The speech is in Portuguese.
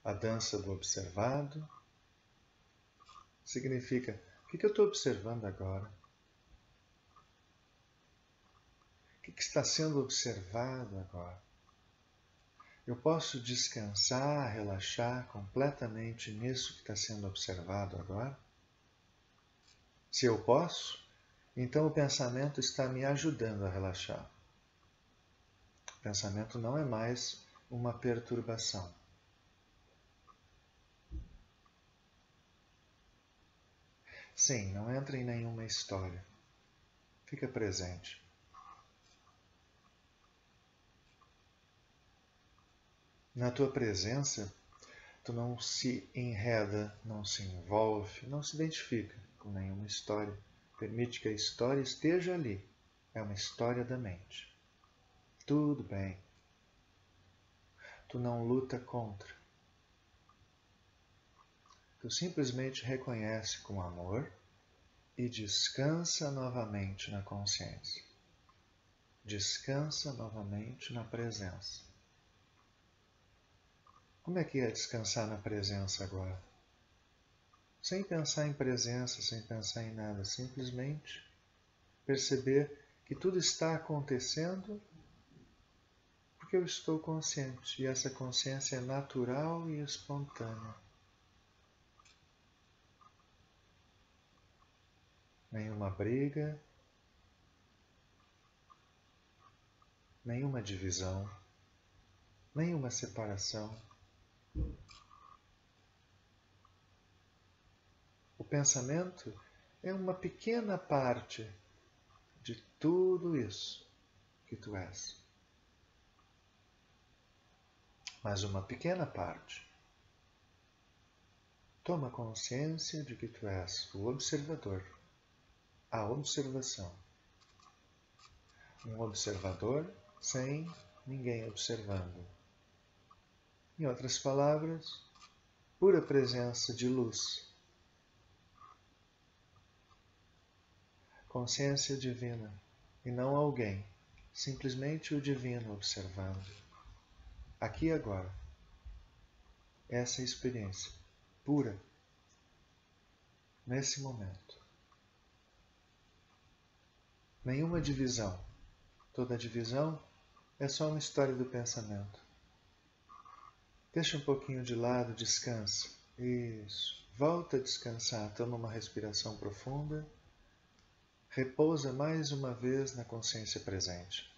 A dança do observado significa: o que eu estou observando agora? O que está sendo observado agora? Eu posso descansar, relaxar completamente nisso que está sendo observado agora? Se eu posso, então o pensamento está me ajudando a relaxar. O pensamento não é mais uma perturbação. Sim, não entra em nenhuma história. Fica presente. Na tua presença, tu não se enreda, não se envolve, não se identifica com nenhuma história. Permite que a história esteja ali. É uma história da mente. Tudo bem. Tu não luta contra. Tu simplesmente reconhece com amor e descansa novamente na consciência. Descansa novamente na presença. Como é que é descansar na presença agora? Sem pensar em presença, sem pensar em nada, simplesmente perceber que tudo está acontecendo porque eu estou consciente e essa consciência é natural e espontânea. Nenhuma briga, nenhuma divisão, nenhuma separação. O pensamento é uma pequena parte de tudo isso que tu és. Mas uma pequena parte. Toma consciência de que tu és o observador, a observação. Um observador sem ninguém observando. Em outras palavras, pura presença de luz. Consciência divina, e não alguém, simplesmente o divino observando. Aqui e agora. Essa é a experiência pura, nesse momento. Nenhuma divisão. Toda divisão é só uma história do pensamento. Deixa um pouquinho de lado, descansa. Isso. Volta a descansar, toma uma respiração profunda. Repousa mais uma vez na consciência presente.